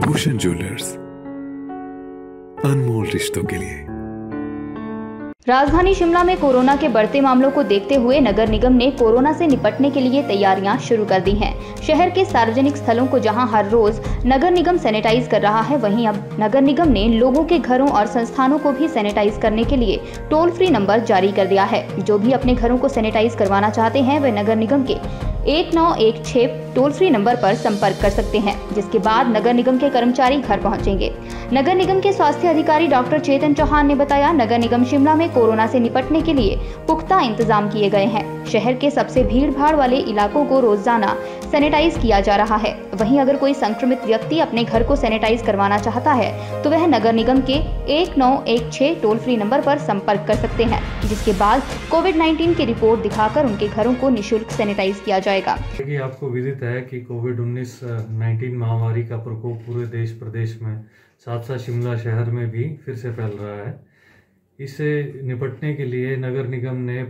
Bhushan jewellers, अनमोल रिश्तों के लिए। राजधानी शिमला में कोरोना के बढ़ते मामलों को देखते हुए नगर निगम ने कोरोना से निपटने के लिए तैयारियां शुरू कर दी हैं। शहर के सार्वजनिक स्थलों को जहां हर रोज नगर निगम सैनिटाइज कर रहा है, वहीं अब नगर निगम ने लोगों के घरों और संस्थानों को भी सैनिटाइज करने के लिए टोल फ्री नंबर जारी कर दिया है। जो भी अपने घरों को सैनिटाइज करवाना चाहते हैं वे नगर निगम के 1916 टोल फ्री नंबर पर संपर्क कर सकते हैं, जिसके बाद नगर निगम के कर्मचारी घर पहुंचेंगे। नगर निगम के स्वास्थ्य अधिकारी डॉक्टर चेतन चौहान ने बताया, नगर निगम शिमला में कोरोना से निपटने के लिए पुख्ता इंतजाम किए गए हैं। शहर के सबसे भीड़ भाड़ वाले इलाकों को रोजाना सैनिटाइज किया जा रहा है। वहीं अगर कोई संक्रमित व्यक्ति अपने घर को सैनिटाइज करवाना चाहता है तो वह नगर निगम के 1916 टोल फ्री नंबर पर संपर्क कर सकते हैं, जिसके बाद कोविड-19 की रिपोर्ट दिखाकर उनके घरों को निःशुल्क सैनिटाइज किया जाएगा। आपको विदित है कि कोविड-19 महामारी का प्रकोप पूरे देश प्रदेश में, साथ साथ शिमला शहर में भी फिर से फैल रहा है। इससे निपटने के लिए नगर निगम ने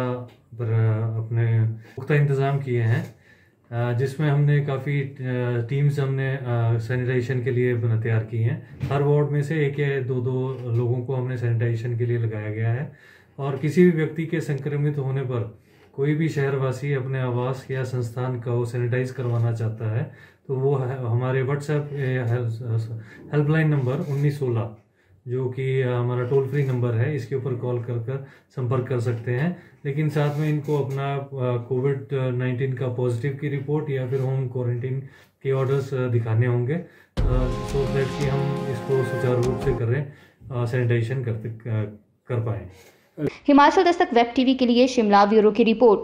पुख्ता इंतज़ाम किए हैं, जिसमें हमने काफ़ी टीम्स सैनिटाइजेशन के लिए तैयार की हैं। हर वार्ड में से एक या दो लोगों को हमने सैनिटाइजेशन के लिए लगाया गया है। और किसी भी व्यक्ति के संक्रमित होने पर कोई भी शहरवासी अपने आवास या संस्थान को सैनिटाइज करवाना चाहता है तो वो हमारे व्हाट्सएप हेल्पलाइन नंबर 1916, जो कि हमारा टोल फ्री नंबर है, इसके ऊपर कॉल कर संपर्क कर सकते हैं। लेकिन साथ में इनको अपना कोविड-19 का पॉजिटिव की रिपोर्ट या फिर होम क्वारंटीन के ऑर्डर्स दिखाने होंगे, सो दैट कि हम इसको सुचारू रूप से सैनिटाइजेशन कर पाएँ। हिमाचल दस्तक वेब टीवी के लिए शिमला ब्यूरो की रिपोर्ट।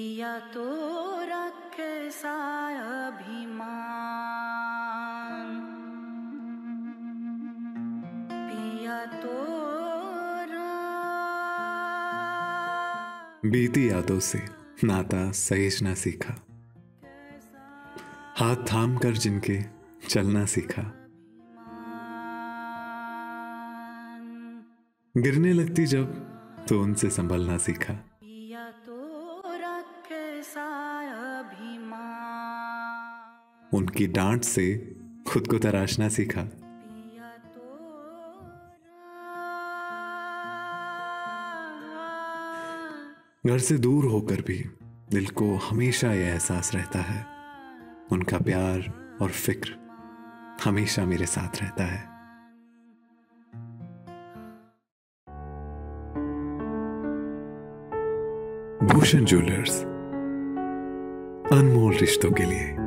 बीती यादों से नाता सहेजना सीखा, हाथ थाम कर जिनके चलना सीखा, गिरने लगती जब तो उनसे संभलना सीखा। उनकी डांट से खुद को तराशना सीखा। घर से दूर होकर भी दिल को हमेशा यह एहसास रहता है, उनका प्यार और फिक्र हमेशा मेरे साथ रहता है। भूषण ज्वेलर्स, अनमोल रिश्तों के लिए।